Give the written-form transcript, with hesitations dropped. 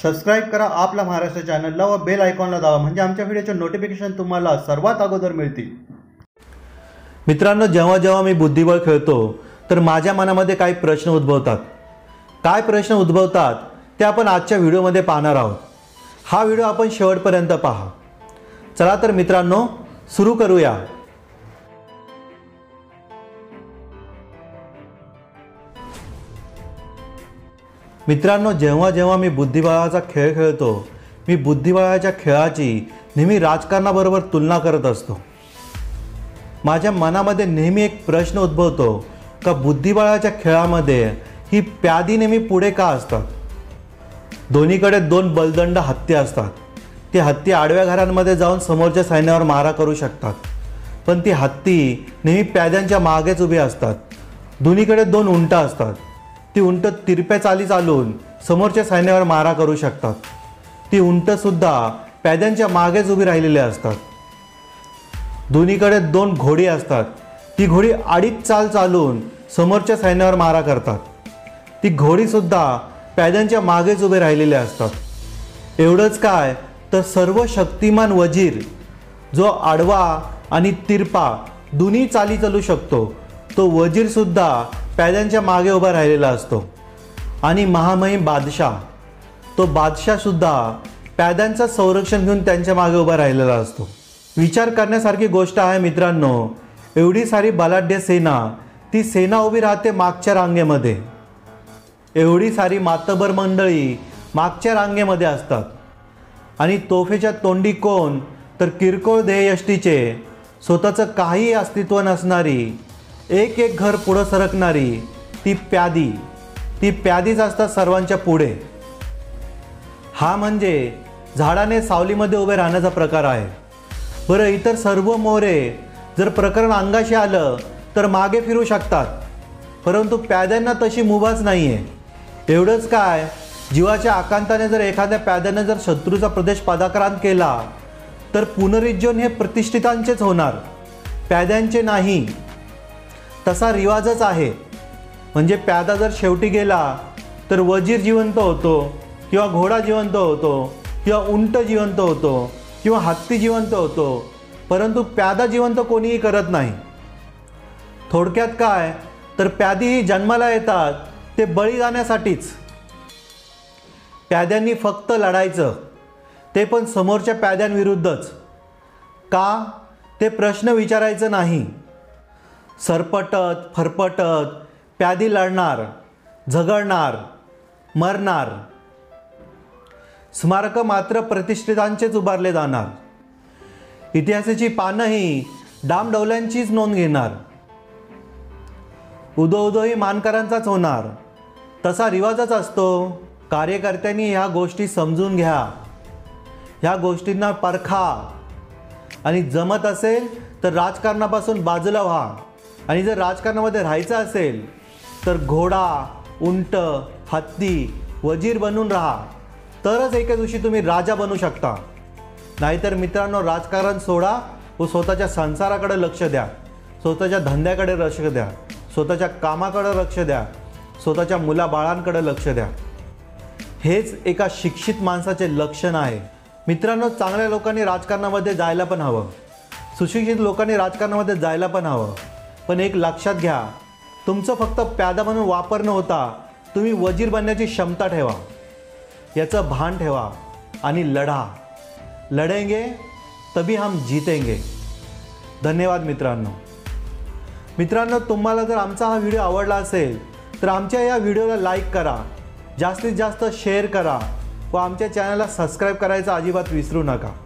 Subscribe करा आपला महाराष्ट्र चॅनलला व बेल आयकॉनला दाबा म्हणजे आमच्या व्हिडिओचे नोटिफिकेशन तुम्हाला सर्वात अगोदर मिळतील। मित्रांनो, जेव्हा जेव्हा मी बुद्धिबळ खेळतो तर माझ्या मनामध्ये काही प्रश्न उद्भवतात। काय प्रश्न उद्भवतात ते आपण आजच्या व्हिडिओमध्ये पाहणार आहोत। हा व्हिडिओ आपण शेवटपर्यंत पहा। चला तर मित्रांनो, सुरू करूया। मित्रांनो, जेव्हा जेव्हा मी बुद्धिबळाचा खेळ खेळतो, मी बुद्धिबळाच्या खेळाची नेहमी राजकारणाबरोबर तुलना करत असतो। माझ्या मनामध्ये नेहमी एक प्रश्न उद्भवतो का बुद्धिबळाच्या खेळामध्ये ही प्यादी नेहमी पुढे का असतात। दोन्हीकडे दोन बलदंड हत्ती असतात। ती हत्ती आडव्या घरांमध्ये जाऊन समोरच्या सैन्यावर मारा करू शकतात, पण ती हत्ती नेहमी प्याद्यांच्या मागेच उभी असतात। दोन्हीकडे दोन उंट असतात। ती उंट तिरप्या चाली चालून समोरच्या सैन्यावर मारा करू शकतात। ती उंटसुद्धा प्याद्यांच्या मागेच उभी राहिलेली असतात। दोन्हीकडे दोन घोडी असतात। ती घोडी आडीच चाल चालून समोरच्या सैन्यावर मारा करतात। ती घोडीसुद्धा प्याद्यांच्या मागेच उभे राहिलेले असतात। एवढंच काय तर सर्व शक्तिमान वजीर जो आडवा आणि तिरपा दोन्ही चाली चालू शकतो, तो वजीरसुद्धा प्याद्यांच्या मागे उभा राहिलेला असतो। आणि महामहिम बादशाह, तो बादशाहसुद्धा प्याद्यांचं संरक्षण घेऊन त्यांच्या मागे उभा राहिलेला असतो। विचार करण्यासारखी गोष्ट आहे मित्रांनो। एवढी सारी बलाढ्य सेना, ती सेना उभी राहते मागच्या रांगेमध्ये। एवढी सारी मातबर मंडळी मागच्या रांगेमध्ये असतात आणि तोफेच्या तोंडी कोण तर किरकोळ ध्येयष्टीचे, स्वतःचं काही अस्तित्व नसणारी, एक एक घर पुढं सरकणारी ती प्यादीच असतात सर्वांच्या पुढे। हा म्हणजे झाडाने सावलीमध्ये उभे राहण्याचा प्रकार आहे। बरं, इतर सर्व मोरे जर प्रकरण अंगाशी आलं तर मागे फिरू शकतात, परंतु प्याद्यांना तशी मुभाच नाही आहे। एवढंच काय, जीवाच्या आकांताने जर एखाद्या प्याद्याने जर शत्रूचा प्रदेश पादाक्रांत केला तर पुनरुज्जीवन हे प्रतिष्ठितांचेच होणार, प्याद्यांचे नाही। तसा रिवाजच आहे। म्हणजे प्यादा जर शेवटी गेला तर वजीर जिवंत होतो, किंवा घोडा जिवंत होतो, किंवा उंट जिवंत होतो, किंवा हत्ती जिवंत होतो, परंतु प्यादा जिवंत कोणीही करत नाही। थोडक्यात काय तर प्यादी ही जन्माला येतात ते बळी जाण्यासाठीच। प्याद्यांनी फक्त लढायचं, ते पण समोरच्या प्याद्यांविरुद्धच। का ते प्रश्न विचारायचं नाही। सरपटत फरपटत प्यादी लढणार, झगडणार, मरणार। स्मारक मात्र प्रतिष्ठितांचेच उभारले जाणार। इतिहासाची पानंही डामडौल्यांचीच नोंद घेणार। उदो ही मानकरांचाच होणार। तसा रिवाजच असतो। कार्यकर्त्यांनी ह्या गोष्टी समजून घ्या, ह्या गोष्टींना परखा, आणि जमत असेल तर राजकारणापासून बाजूला व्हा। आणि जर राजकारणामध्ये राहायचं असेल तर घोडा, उंट, हत्ती, वजीर बनून राहा, तरच एका दिवशी तुम्ही राजा बनू शकता। नाहीतर मित्रांनो, राजकारण सोडा व स्वतःच्या संसाराकडे लक्ष द्या, स्वतःच्या धंद्याकडे लक्ष द्या, स्वतःच्या कामाकडे लक्ष द्या, स्वतःच्या मुलाबाळांकडे लक्ष द्या। हेच एका शिक्षित माणसाचे लक्षण आहे। मित्रांनो, चांगल्या लोकांनी राजकारणामध्ये जायला पण हवं, सुशिक्षित लोकांनी राजकारणामध्ये जायला पण हवं। पण एक लक्षात घ्या, तुमचं फक्त प्यादा म्हणून वापर न होता तुम्ही वजीर बनण्याची क्षमता ठेवा, याचं भान ठेवा आणि लढा। लढेंगे तभी हम जीतेंगे। धन्यवाद मित्रांनो। मित्रांनो, तुम्हाला जर आमचा हा व्हिडिओ आवडला असेल तर आमच्या या व्हिडिओला लाईक करा, जास्तीत जास्त शेअर करा व आमच्या चॅनलला सबस्क्राईब करायचं अजिबात विसरू नका।